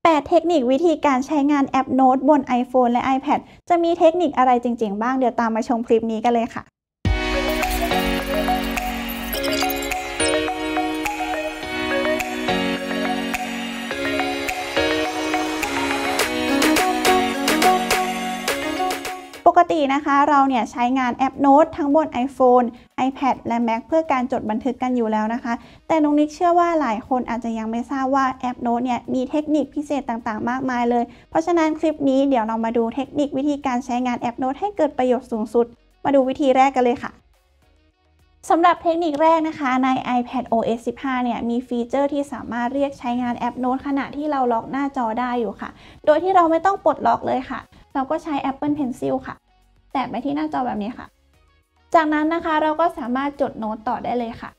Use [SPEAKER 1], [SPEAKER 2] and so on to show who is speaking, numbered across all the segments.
[SPEAKER 1] 8 เทคนิควิธีการใช้งานแอปโน้ตบน iPhone และ iPad จะมีเทคนิคอะไรจริงๆบ้างเดี๋ยวตามมาชมคลิปนี้กันเลยค่ะ ปกตินะคะเราเนี่ยใช้งานแอปโน้ตทั้งบน iPhone, iPad และ Mac เพื่อการจดบันทึกกันอยู่แล้วนะคะแต่น้องนิกเชื่อว่าหลายคนอาจจะยังไม่ทราบว่าแอปโน้ตเนี่ยมีเทคนิคพิเศษต่างๆมากมายเลยเพราะฉะนั้นคลิปนี้เดี๋ยวเรามาดูเทคนิควิธีการใช้งานแอปโน้ตให้เกิดประโยชน์สูงสุดมาดูวิธีแรกกันเลยค่ะสำหรับเทคนิคแรกนะคะใน iPad OS 15 เนี่ยมีฟีเจอร์ที่สามารถเรียกใช้งานแอปโน้ตขณะที่เราล็อกหน้าจอได้อยู่ค่ะโดยที่เราไม่ต้องปลดล็อกเลยค่ะเราก็ใช้ Apple Pencil ค่ะแตะไปที่หน้าจอแบบนี้ค่ะจากนั้นนะคะเราก็สามารถจดโน้ตต่อได้เลยค่ะ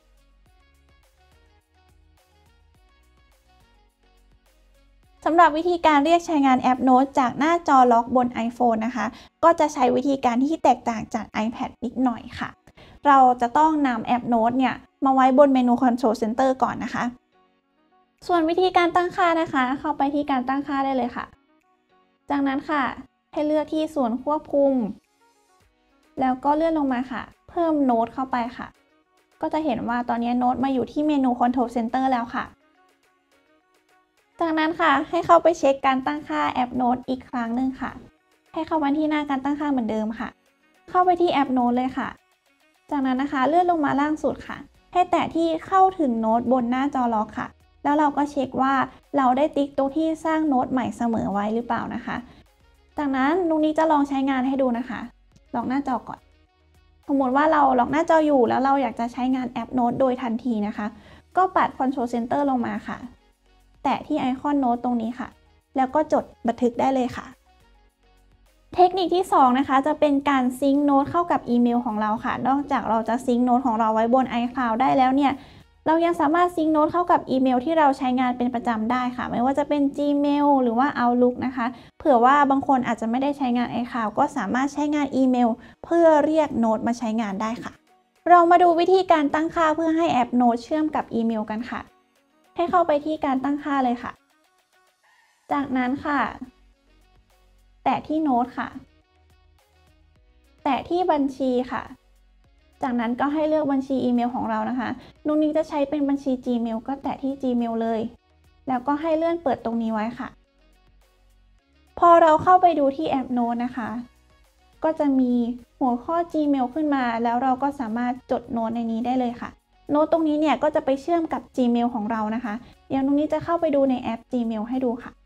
[SPEAKER 1] สำหรับวิธีการเรียกใช้งานแอปโน้ตจากหน้าจอล็อกบน iPhone นะคะก็จะใช้วิธีการที่แตกต่างจาก iPad นิดหน่อยค่ะเราจะต้องนำแอปโน้ตเนี่ยมาไว้บนเมนู Control Center ก่อนนะคะส่วนวิธีการตั้งค่านะคะเข้าไปที่การตั้งค่าได้เลยค่ะจากนั้นค่ะให้เลือกที่ส่วนควบคุมแล้วก็เลื่อนลงมาค่ะเพิ่มโน้ตเข้าไปค่ะก็จะเห็นว่าตอนนี้โน้ตมาอยู่ที่เมนู Control Center แล้วค่ะจากนั้นค่ะให้เข้าไปเช็คการตั้งค่าแอปโน้ตอีกครั้งหนึ่งค่ะให้เข้ามาที่หน้าการตั้งค่าเหมือนเดิมค่ะเข้าไปที่แอปโน้ตเลยค่ะจากนั้นนะคะเลื่อนลงมาล่างสุดค่ะให้แตะที่เข้าถึงโน้ตบนหน้าจอล็อกค่ะแล้วเราก็เช็คว่าเราได้ติ๊กตรงที่สร้างโน้ตใหม่เสมอไว้หรือเปล่านะคะจากนั้นลุงนี้จะลองใช้งานให้ดูนะคะล็อกหน้าจอก่อนสมมติว่าเราล็อกหน้าจออยู่แล้วเราอยากจะใช้งานแอปโน้ตโดยทันทีนะคะก็ปัด Control Center ลงมาค่ะแตะที่ไอคอนโน้ตตรงนี้ค่ะแล้วก็จดบันทึกได้เลยค่ะเทคนิคที่2นะคะจะเป็นการซิงค์โน้ตเข้ากับอีเมลของเราค่ะนอกจากเราจะซิงค์โน้ตของเราไว้บน iCloud ได้แล้วเนี่ยเรายังสามารถซิงค์โน้ตเข้ากับอีเมลที่เราใช้งานเป็นประจำได้ค่ะไม่ว่าจะเป็น Gmail หรือว่า Outlook นะคะเผื่อว่าบางคนอาจจะไม่ได้ใช้งาน iCloud ก็สามารถใช้งานอีเมลเพื่อเรียกโน้ตมาใช้งานได้ค่ะเรามาดูวิธีการตั้งค่าเพื่อให้แอปโน้ตเชื่อมกับอีเมลกันค่ะให้เข้าไปที่การตั้งค่าเลยค่ะจากนั้นค่ะแตะที่โน้ตค่ะแตะที่บัญชีค่ะจากนั้นก็ให้เลือกบัญชีอีเมลของเรานะคะตรงนี้จะใช้เป็นบัญชี Gmail ก็แตะที่ Gmail เลยแล้วก็ให้เลื่อนเปิดตรงนี้ไว้ค่ะพอเราเข้าไปดูที่แอปโน้ตนะคะก็จะมีหัวข้อ Gmail ขึ้นมาแล้วเราก็สามารถจดโน้ตในนี้ได้เลยค่ะโน้ตตรงนี้เนี่ยก็จะไปเชื่อมกับ Gmail ของเรานะคะเดี๋ยวตรงนี้จะเข้าไปดูในแอป Gmail ให้ดูค่ะ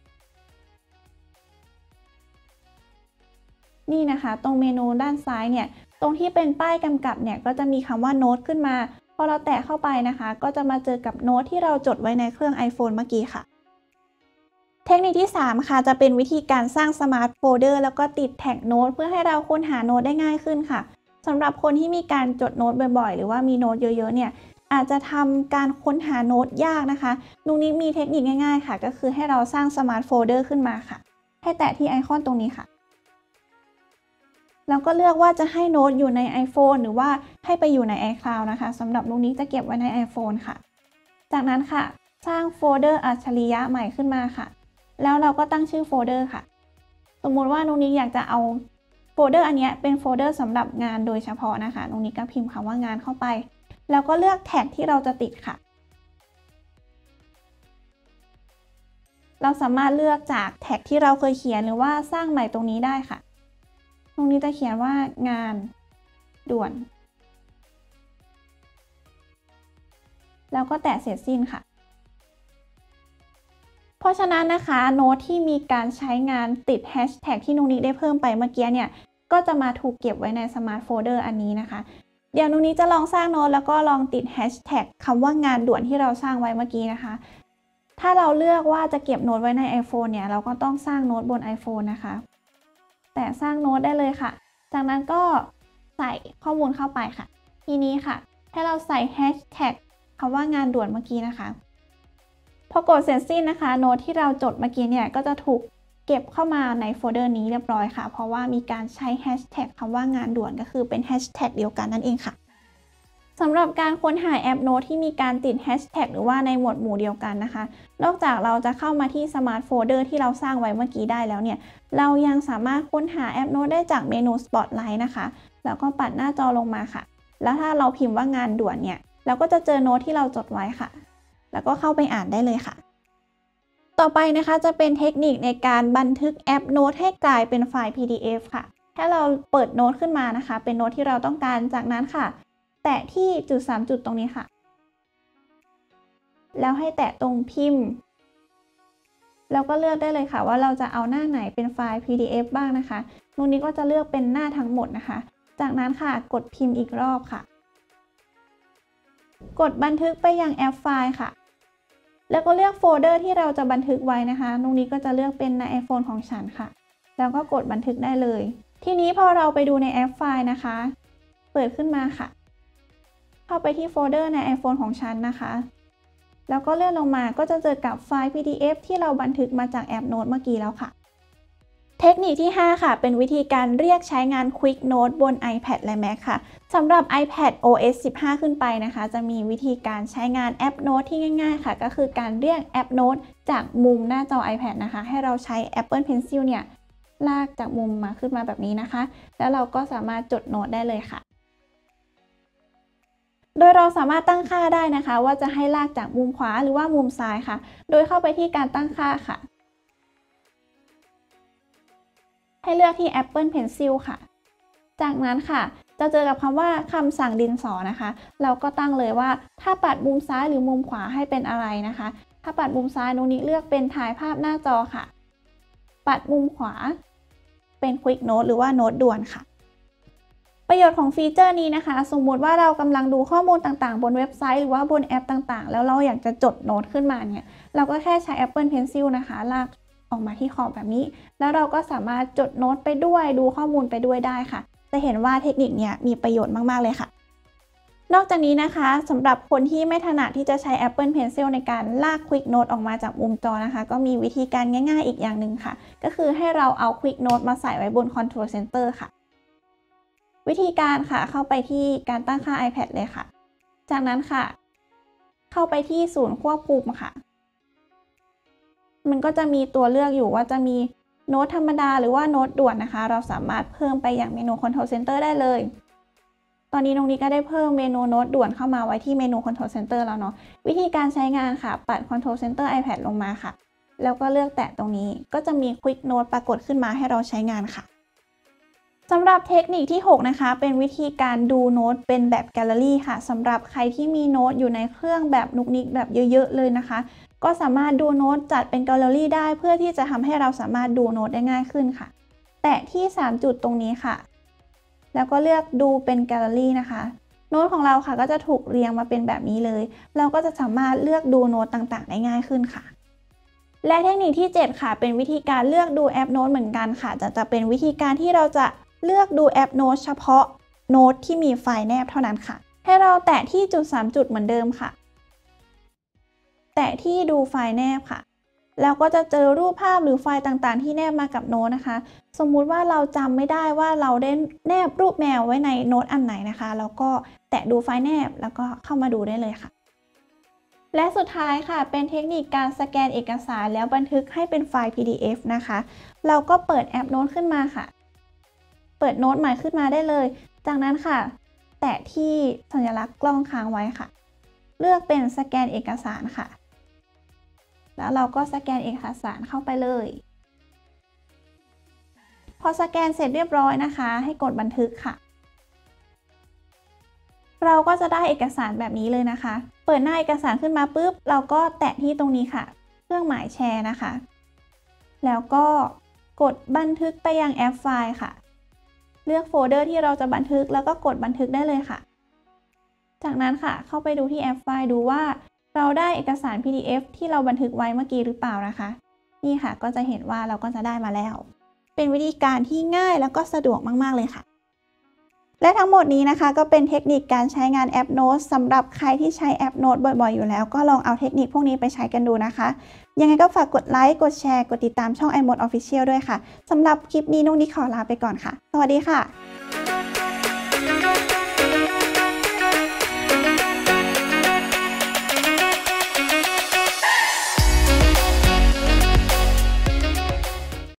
[SPEAKER 1] นี่นะคะตรงเมนูด้านซ้ายเนี่ยตรงที่เป็นป้ายกำกับเนี่ยก็จะมีคำว่าโน้ตขึ้นมาพอเราแตะเข้าไปนะคะก็จะมาเจอกับโน้ตที่เราจดไว้ในเครื่อง iPhone เมื่อกี้ค่ะเทคนิคที่3ค่ะจะเป็นวิธีการสร้างสมาร์ทโฟลเดอร์แล้วก็ติดแท็กโน้ตเพื่อให้เราค้นหาโน้ตได้ง่ายขึ้นค่ะสำหรับคนที่มีการจดโน้ตบ่อยๆหรือว่ามีโน้ตเยอะๆเนี่ยอาจจะทำการค้นหาโน้ตยากนะคะลุงนี้มีเทคนิคง่ายๆค่ะก็คือให้เราสร้างสมาร์ทโฟลเดอร์ขึ้นมาค่ะให้แตะที่ไอคอนตรงนี้ค่ะแล้วก็เลือกว่าจะให้โน้ตอยู่ใน iPhone หรือว่าให้ไปอยู่ใน iCloud นะคะสำหรับลุงนี้จะเก็บไว้ใน iPhone ค่ะจากนั้นค่ะสร้างโฟลเดอร์อัจฉริยะใหม่ขึ้นมาค่ะแล้วเราก็ตั้งชื่อโฟลเดอร์ค่ะสมมุติว่าลุงนี้อยากจะเอาโฟลเดอร์อันนี้เป็นโฟลเดอร์สำหรับงานโดยเฉพาะนะคะลุงนี้ก็พิมพ์คำว่างานเข้าไปแล้วก็เลือกแท็กที่เราจะติดค่ะเราสามารถเลือกจากแท็กที่เราเคยเขียนหรือว่าสร้างใหม่ตรงนี้ได้ค่ะตรงนี้จะเขียนว่างานด่วนแล้วก็แตะเสร็จสิ้นค่ะเพราะฉะนั้นนะคะโน้ตที่มีการใช้งานติดแฮชแท็กที่นุนี้ได้เพิ่มไปเมื่อกี้เนี่ยก็จะมาถูกเก็บไว้ในสมาร์ทโฟลเดอร์อันนี้นะคะเดี๋ยวนุนี้จะลองสร้างโน้ตแล้วก็ลองติดแฮชแท็กคำว่างานด่วนที่เราสร้างไว้เมื่อกี้นะคะถ้าเราเลือกว่าจะเก็บโน้ตไว้ใน iPhone เนี่ยเราก็ต้องสร้างโน้ตบน iPhone นะคะแต่สร้างโน้ตได้เลยค่ะจากนั้นก็ใส่ข้อมูลเข้าไปค่ะทีนี้ค่ะให้เราใส่แฮชแท็กคำว่างานด่วนเมื่อกี้นะคะพอกดเสร็จสิ้นนะคะโน้ตที่เราจดเมื่อกี้เนี่ยก็จะถูกเก็บเข้ามาในโฟลเดอร์นี้เรียบร้อยค่ะเพราะว่ามีการใช้แฮชแท็กคำว่างานด่วนก็คือเป็นแฮชแท็กเดียวกันนั่นเองค่ะสำหรับการค้นหาแอปโน้ตที่มีการติดแฮชแท็กหรือว่าในหมวดหมู่เดียวกันนะคะนอกจากเราจะเข้ามาที่สมาร์ทโฟลเดอร์ที่เราสร้างไว้เมื่อกี้ได้แล้วเนี่ยเรายังสามารถค้นหาแอปโน้ตได้จากเมนู Spotlight นะคะแล้วก็ปัดหน้าจอลงมาค่ะแล้วถ้าเราพิมพ์ว่างานด่วนเนี่ยเราก็จะเจอโน้ตที่เราจดไว้ค่ะแล้วก็เข้าไปอ่านได้เลยค่ะต่อไปนะคะจะเป็นเทคนิคในการบันทึกแอปโน้ตให้กลายเป็นไฟล์ PDF ค่ะถ้าเราเปิดโน้ตขึ้นมานะคะเป็นโน้ตที่เราต้องการจากนั้นค่ะแตะที่จุด3จุดตรงนี้ค่ะแล้วให้แตะตรงพิมพ์แล้วก็เลือกได้เลยค่ะว่าเราจะเอาหน้าไหนเป็นไฟล์ PDF บ้างนะคะตรงนี้ก็จะเลือกเป็นหน้าทั้งหมดนะคะจากนั้นค่ะกดพิมพ์อีกรอบค่ะกดบันทึกไปยังแอปไฟล์ค่ะแล้วก็เลือกโฟลเดอร์ที่เราจะบันทึกไว้นะคะตรงนี้ก็จะเลือกเป็นใน iPhone ของฉันค่ะแล้วก็กดบันทึกได้เลยทีนี้พอเราไปดูในแอปไฟล์นะคะเปิดขึ้นมาค่ะเข้าไปที่โฟลเดอร์ใน iPhone ของฉันนะคะแล้วก็เลื่อนลงมาก็จะเจอกับไฟล์ PDF ที่เราบันทึกมาจากแอปโน้ตเมื่อกี้แล้วค่ะเทคนิคที่5ค่ะเป็นวิธีการเรียกใช้งาน Quick Note บน iPad และ Mac ค่ะสำหรับ iPad OS 15 ขึ้นไปนะคะจะมีวิธีการใช้งานแอปโน้ตที่ง่ายๆค่ะก็คือการเรียกแอปโน้ตจากมุมหน้าจอ iPad นะคะให้เราใช้ Apple Pencil เนี่ยลากจากมุมมาขึ้นมาแบบนี้นะคะแล้วเราก็สามารถจดโน้ตได้เลยค่ะโดยเราสามารถตั้งค่าได้นะคะว่าจะให้ลากจากมุมขวาหรือว่ามุมซ้ายค่ะโดยเข้าไปที่การตั้งค่าค่ะให้เลือกที่ Apple Pencil ค่ะจากนั้นค่ะจะเจอกับคำว่าคำสั่งดินสอนะคะเราก็ตั้งเลยว่าถ้าปัดมุมซ้ายหรือมุมขวาให้เป็นอะไรนะคะถ้าปัดมุมซ้ายนุนี้เลือกเป็นถ่ายภาพหน้าจอค่ะปัดมุมขวาเป็น Quick Note หรือว่าโน้ตด่วนค่ะประโยชน์ของฟีเจอร์นี้นะคะสมมุติว่าเรากำลังดูข้อมูลต่างๆบนเว็บไซต์หรือว่าบนแอปต่างๆแล้วเราอยากจะจดโน้ตขึ้นมาเนี่ยเราก็แค่ใช้ Apple Pencil นะคะลากออกมาที่ขอบแบบนี้แล้วเราก็สามารถจดโน้ตไปด้วยดูข้อมูลไปด้วยได้ค่ะจะเห็นว่าเทคนิคนี้มีประโยชน์มากๆเลยค่ะนอกจากนี้นะคะสำหรับคนที่ไม่ถนัดที่จะใช้ Apple Pencil ในการลาก Quick Note ออกมาจากมุมจอนะคะก็มีวิธีการง่ายๆอีกอย่างหนึ่งค่ะก็คือให้เราเอา Quick Note มาใส่ไว้บน Control Center ค่ะวิธีการค่ะเข้าไปที่การตั้งค่า iPad เลยค่ะจากนั้นค่ะเข้าไปที่ศูนย์ควบคุมค่ะมันก็จะมีตัวเลือกอยู่ว่าจะมีโน้ตธรรมดาหรือว่าโน้ตด่วนนะคะเราสามารถเพิ่มไปอย่างเมนู Control Center ได้เลยตอนนี้ตรงนี้ก็ได้เพิ่มเมนูโน้ตด่วนเข้ามาไว้ที่เมนู Control Center แล้วเนาะวิธีการใช้งานค่ะปัด Control Center iPad ลงมาค่ะแล้วก็เลือกแตะตรงนี้ก็จะมี Quick Note ปรากฏขึ้นมาให้เราใช้งานค่ะสำหรับเทคนิคที่6นะคะเป็นวิธีการดูโน้ตเป็นแบบแกลเลอรี่ค่ะสำหรับใครที่มีโน้ตอยู่ในเครื่องแบบนุกนิกแบบเยอะๆเลยนะคะก็สามารถดูโน้ตจัดเป็นแกลเลอรี่ได้เพื่อที่จะทำให้เราสามารถดูโน้ตได้ง่ายขึ้นค่ะแตะที่3จุดตรงนี้ค่ะแล้วก็เลือกดูเป็นแกลเลอรี่นะคะโน้ตของเราค่ะก็จะถูกเรียงมาเป็นแบบนี้เลยเราก็จะสามารถเลือกดูโน้ตต่างๆได้ง่ายขึ้นค่ะและเทคนิคที่7ค่ะเป็นวิธีการเลือกดูแอปโน้ตเหมือนกันค่ะจะเป็นวิธีการที่เราจะเลือกดูแอปโน้ตเฉพาะโน้ตที่มีไฟล์แนบเท่านั้นค่ะให้เราแตะที่จุด3จุดเหมือนเดิมค่ะแตะที่ดูไฟล์แนบค่ะแล้วก็จะเจอรูปภาพหรือไฟล์ต่างๆที่แนบมากับโน้ตนะคะสมมุติว่าเราจำไม่ได้ว่าเราได้แนบรูปแมวไว้ในโน้ตอันไหนนะคะแล้วก็แตะดูไฟล์แนบแล้วก็เข้ามาดูได้เลยค่ะและสุดท้ายค่ะเป็นเทคนิคการสแกนเอกสารแล้วบันทึกให้เป็นไฟล์ PDF นะคะเราก็เปิดแอปโน้ตขึ้นมาค่ะเปิดโน้ตใหม่ขึ้นมาได้เลยจากนั้นค่ะแตะที่สัญลักษณ์กล้องค้างไว้ค่ะเลือกเป็นสแกนเอกสารค่ะแล้วเราก็สแกนเอกสารเข้าไปเลยพอสแกนเสร็จเรียบร้อยนะคะให้กดบันทึกค่ะเราก็จะได้เอกสารแบบนี้เลยนะคะเปิดหน้าเอกสารขึ้นมาปุ๊บเราก็แตะที่ตรงนี้ค่ะเครื่องหมายแชร์นะคะแล้วก็กดบันทึกไปยังแอปไฟล์ค่ะเลือกโฟลเดอร์ที่เราจะบันทึกแล้วก็กดบันทึกได้เลยค่ะจากนั้นค่ะเข้าไปดูที่แอปไฟล์ดูว่าเราได้เอกสาร PDF ที่เราบันทึกไว้เมื่อกี้หรือเปล่านะคะนี่ค่ะก็จะเห็นว่าเราก็จะได้มาแล้วเป็นวิธีการที่ง่ายแล้วก็สะดวกมากๆเลยค่ะและทั้งหมดนี้นะคะก็เป็นเทคนิคการใช้งานแอปโน้ตสำหรับใครที่ใช้แอปโน้ตบ่อยๆอยู่แล้วก็ลองเอาเทคนิคพวกนี้ไปใช้กันดูนะคะยังไงก็ฝากกดไลค์กดแชร์กดติดตามช่อง iMode Official ด้วยค่ะสำหรับคลิปนี้นุ๊กนิกขอลาไปก่อนค่ะสวัสดีค่ะ